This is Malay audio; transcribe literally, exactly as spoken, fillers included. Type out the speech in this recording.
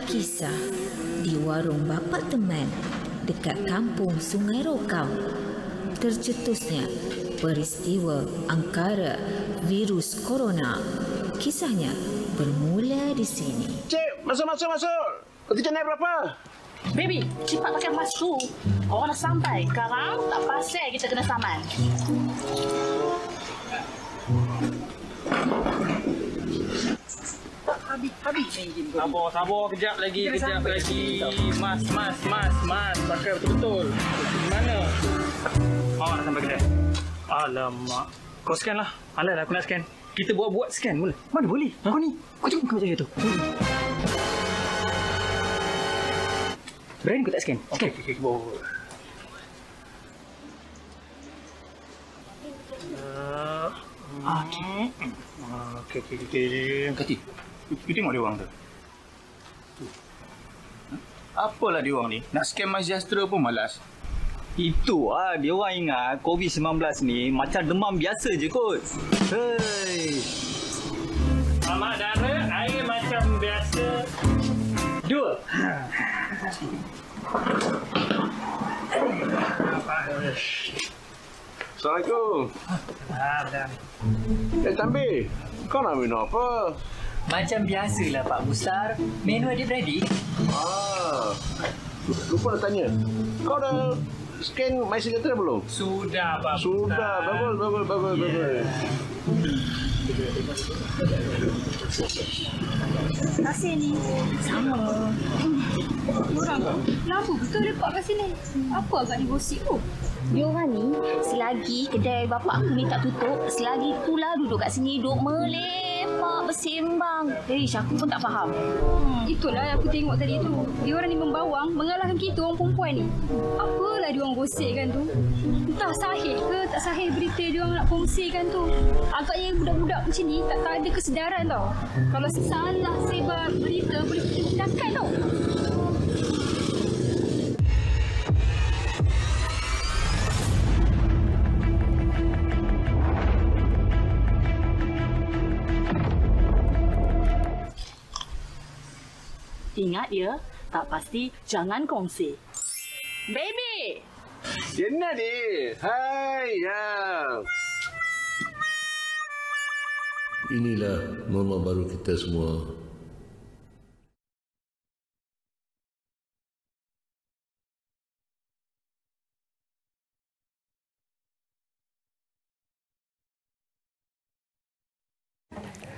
kisah di warung bapa teman dekat kampung Sungai Rokau. Tercetusnya peristiwa angkara virus corona. Kisahnya bermula di sini. Cik, masuk, masuk, masuk. Ketika naik berapa? Baby, cepat pakai masuk. Orang dah sampai. Sekarang tak pasal kita kena saman. Habis, habis. Sabar, sabar. Kejap lagi, kejap lagi. Mas, mas, mas, mas. Pakai betul-betul. Di mana? Awak dah sampai kedai. Alamak. Kau scan lah. Alah, aku nak scan. Kita buat-buat scan boleh? Mana boleh? Ha? Kau ni. Kau cuba kau macam tu. Berani kau tak scan? Okey, okey, okey. Boleh. Uh, okey. Okey, okey, okey. Kati. You tengok dia orang tu. Apalah dia orang ni? Nak scam MySejahtera pun malas. Itu ah, dia orang ingat covid sembilan belas ni macam demam biasa je kot. Hei. Amak dara, air macam biasa. Dua. Assalamualaikum. Ah, dah. Eh, Tambi. Kau nak minum apa? Macam biasalah Pak Mustar, menu adik-beradik. Ah, lupa nak tanya. Kau dah scan MySejahtera belum? Sudah, Pak. Sudah. Bagus, bagus, bagus, bagus. Terima kasih ni. Sama. Orang kenapa betul lepak kat sini? Apa agak digosip tu? Diorang ni, selagi kedai bapak aku ni tak tutup, selagi itulah duduk kat sini, duduk melepak, bersembang. Ish, aku pun tak faham. Hmm, itulah yang aku tengok tadi tu. Diorang ni membawang, mengalahkan kita orang perempuan ni. Apalah diorang gosipkan tu? Entah sahih ke tak sahih berita diorang nak kongsikan tu. Agaknya budak-budak macam ni tak, tak ada kesedaran tau. Kalau salah sebar berita, boleh tindakan tau. Ingat ya, tak pasti jangan kongsi. Baby! Yana ni. Hai, ya. Inilah norma baru kita semua.